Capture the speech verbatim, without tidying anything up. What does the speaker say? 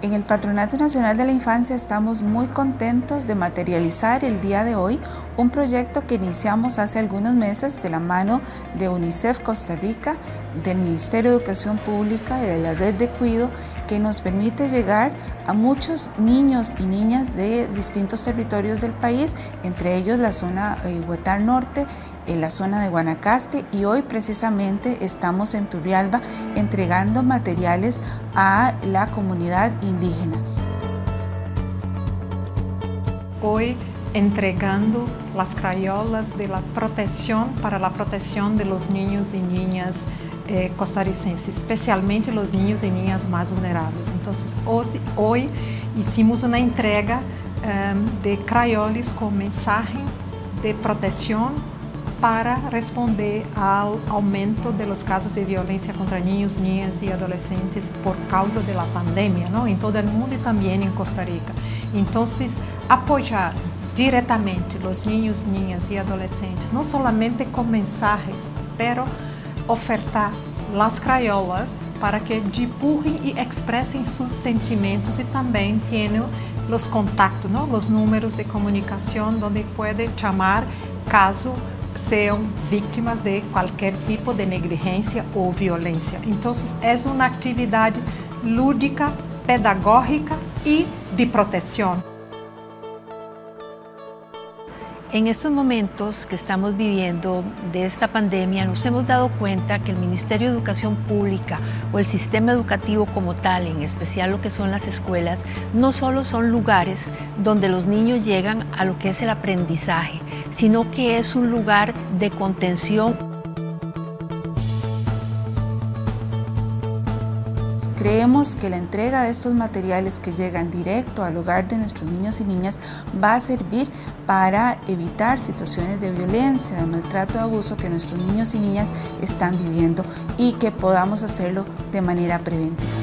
En el Patronato Nacional de la Infancia estamos muy contentos de materializar el día de hoy un proyecto que iniciamos hace algunos meses de la mano de UNICEF Costa Rica, del Ministerio de Educación Pública y de la Red de Cuido, que nos permite llegar a muchos niños y niñas de distintos territorios del país, entre ellos la zona eh, Huetar Norte, en la zona de Guanacaste, y hoy precisamente estamos en Turrialba entregando materiales a la comunidad indígena. Hoy entregando las crayolas de la protección para la protección de los niños y niñas eh, costarricenses, especialmente los niños y niñas más vulnerables. Entonces hoy, hoy hicimos una entrega eh, de crayolas con mensaje de protección para responder ao aumento de los casos de violencia contra niños, niñas y adolescentes por causa de la pandemia, ¿no? En todo el mundo y también en Costa Rica. Entonces, apoyar directamente los niños, niñas y adolescentes, no solamente con mensajes, pero ofertar las crayolas para que divulguem y expresen sus sentimientos y también tienen los contactos, ¿no? Los números de comunicación donde puede llamar caso sean víctimas de cualquier tipo de negligencia o violencia. Entonces, es una actividad lúdica, pedagógica y de protección. En estos momentos que estamos viviendo de esta pandemia, nos hemos dado cuenta que el Ministerio de Educación Pública o el sistema educativo como tal, en especial lo que son las escuelas, no solo son lugares donde los niños llegan a lo que es el aprendizaje, sino que es un lugar de contención. Creemos que la entrega de estos materiales que llegan directo al hogar de nuestros niños y niñas va a servir para evitar situaciones de violencia, de maltrato, de abuso que nuestros niños y niñas están viviendo, y que podamos hacerlo de manera preventiva.